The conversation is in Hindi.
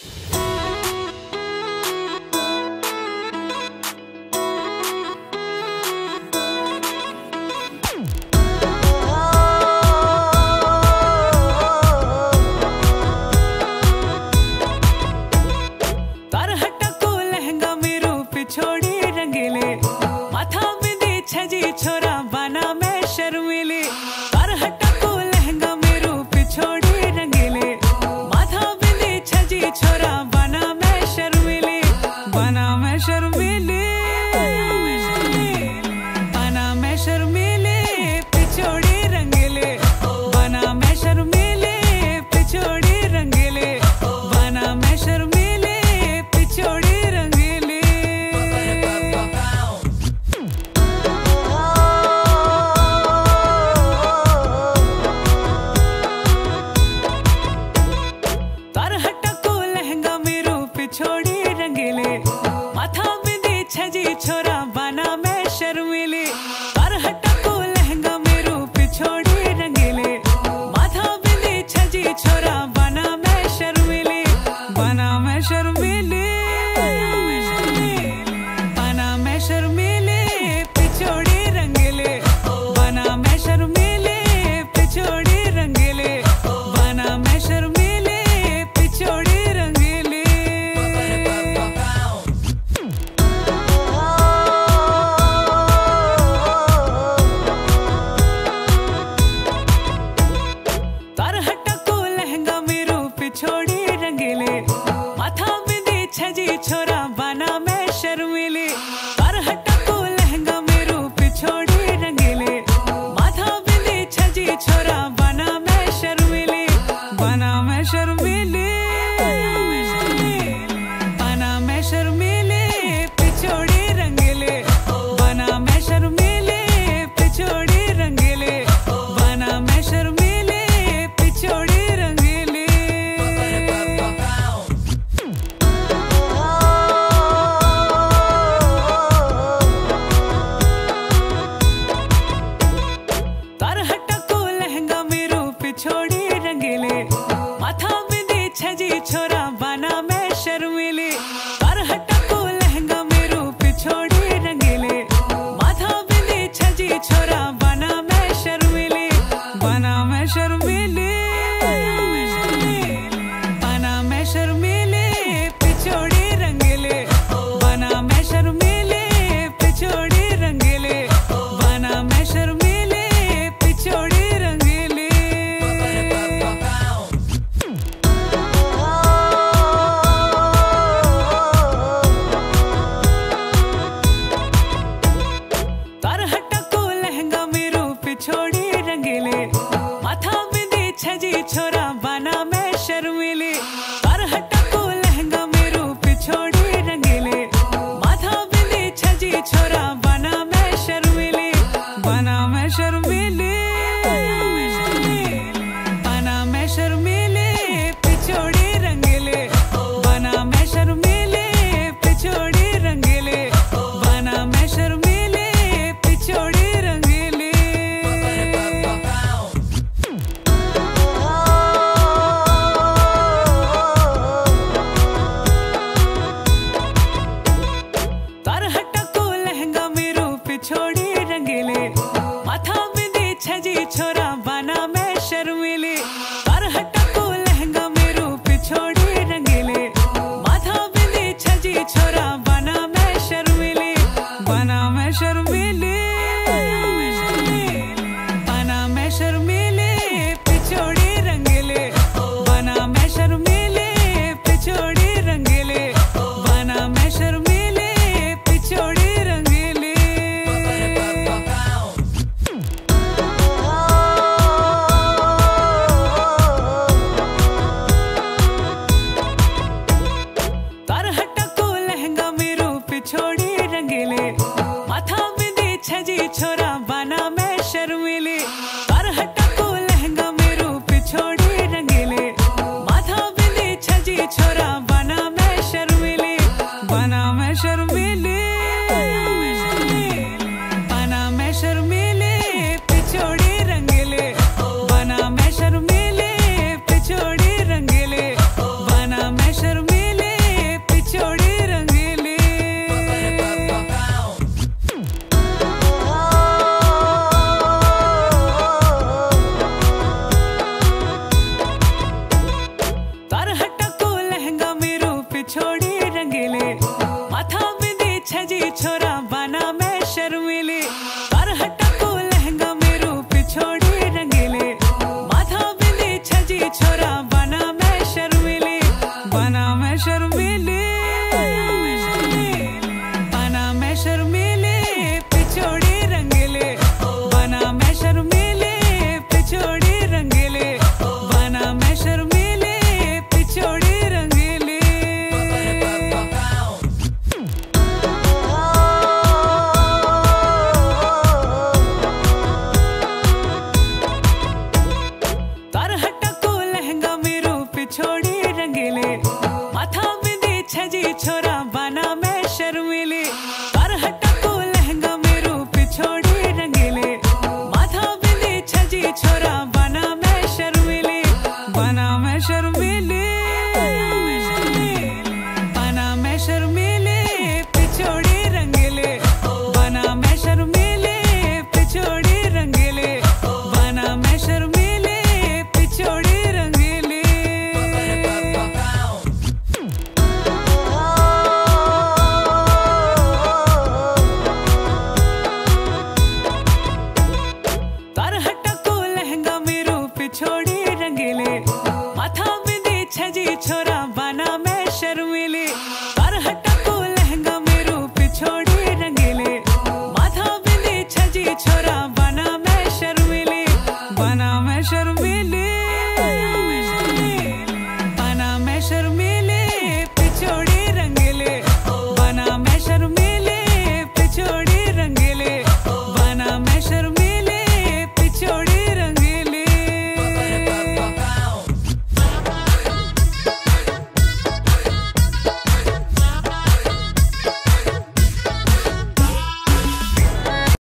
छोरा बना मैं शर्मीली पर हटको लहंगा मेरो पिछोड़ी रंगीले माथा बिंदी छजी छोरा बना मैं शर्मीली बना मैं शर्मीली बना मैं शर्मीली पिछोड़ी रंगीले बना मैं शर्मीली पिछोड़ी रंगीले बना मैं शर्मीली पिछोड़ी रंगीली छोड़ी रंगीले माथा बिंदी छजी छोरा बना मैं शर्मीली पर हटको लहंगा मेरो पिछोड़ी रंगीले माथा बिंदी छजी छोरा बना मैं शर्मीली बना मैं शर्मीली बना मैं शर्मीली पिछोड़ी रंगीले बना मैं शर्मीली पिछोड़ी रंगीले बना मैं शर्मीली पिछोड़ी रंगीली छोड़ी रंगीले माथा बिंदी छजी छोरा बना मैं शर्मीली पर हटको लहंगा मेरो पिछोड़ी रंगीले माथा बिंदी छजी छोरा बना मैं शर्मीली बना मैं शर्मीली बना मैं शर्मीली पिछोड़ी रंगीले बना मैं शर्मीली पिछोड़ी रंगीले बना मैं शर्मीली पिछोड़ी रंगीली छोड़ी रंगीले माथा बिंदी छजी छोरा बना मैं शर्मीली पर हटको लहंगा मेरो पिछोड़ी रंगीले माथा बिंदी छजी छोरा बना मैं शर्मीली बना मैं शर्मीली बना मैं शर्मीली पिछोड़ी रंगीले बना मैं शर्मीली पिछोड़ी रंगीले बना मैं शर्मीली पिछोड़ी रंगीली पिछोड़ी रंगीले, माथा बिंदी छजी छोरा बना मैं शर्मीली। पर हटको लहंगा मेरो पिछोड़ी रंगीले, माथा बिंदी छजी छोरा बना मैं शर्मीली, बना मैं शर्मीली।